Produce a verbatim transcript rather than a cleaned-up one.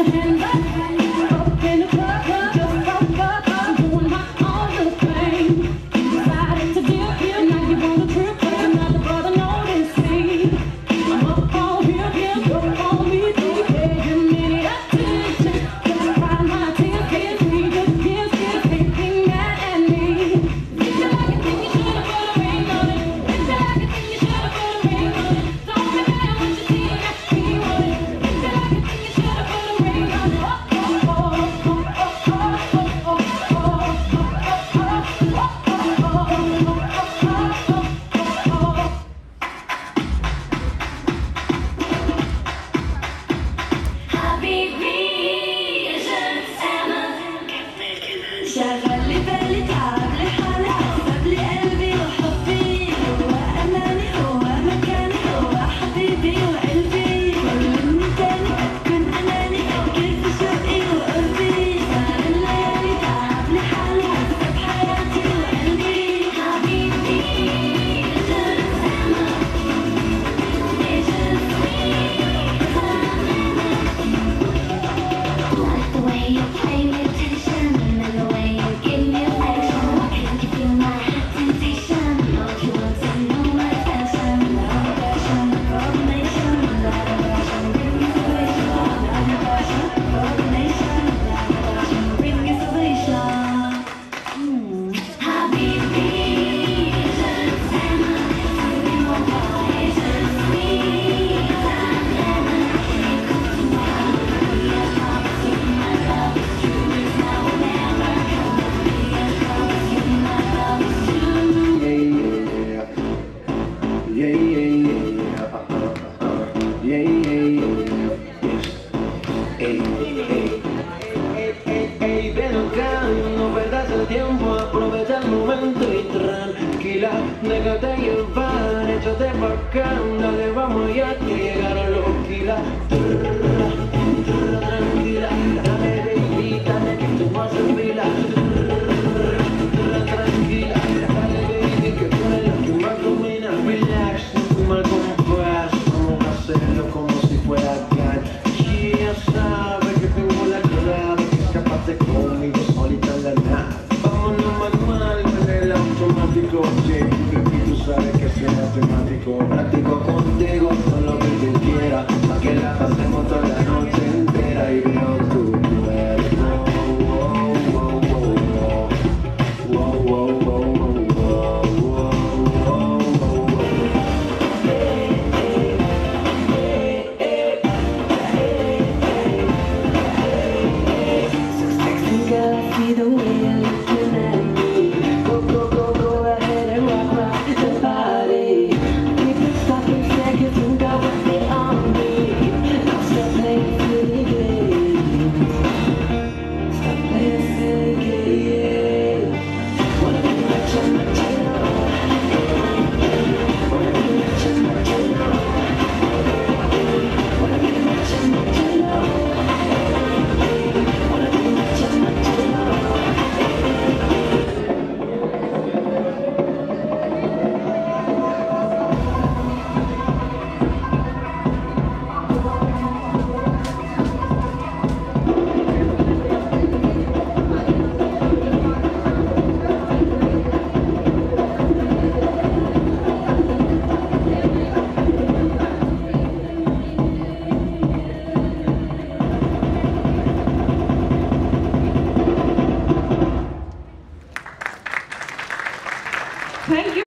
شغل لي بالي تعب لي حالي حسب لي قلبي وحبي هو أماني هو مكاني هو حبيبي وقلبي كل من تاني أكون أناني كيف شوقي وقربي سهر الليالي تعب لي حالي حسب حياتي وقلبي حبيبي like the way you play me attention and the way you give me affection. I can give you my temptation. Don't you want to know my passion? Love passion, combination. Love passion, bring me salvation. Love passion, combination. Love passion, bring me salvation. Mm. Habibi, je t'aime. Dis-moi pas et je suis ta reine. Écoute-moi, oui, I promise you my love is true. It's now or never. I promise you my love is true. Yeah, yeah, yeah, yeah, yeah, yeah, yeah, yes. Ey, ey, ey, ey, ven acá, no perdas el tiempo, aprovecha el momento y tranquila, déjate llevar, échate pa' acá, dale, vamos ya que llegaron los kilas. Tranquila, dame baby, dame que tú vas en fila. Tranquila, dale baby, que tú eres la que más domina. Relax, no mal compás, vamos a hacerlo como si fuera plan. Y ya sabes que tengo la clave, que escapaste conmigo solita en la nave. Vámonos manual en el automático, sí, y tú sabes que soy matemático. Practico contigo todo lo que tú quieras, pa' que la pasemos toda la noche entera y veo tu cuerpo. Wow, wow, wow, wow, wow, wow, wow, wow, wow, wow, wow. So sexy girl, I see the way you're looking at me. Go, go, go, go ahead and rock, rock the body. People stop and seconds and go with it on me. Now stop playing silly games. Stop playing silly games. Wanna be rich and material. Wanna be rich and material. Wanna be rich and material. Wanna be rich and material. Thank you.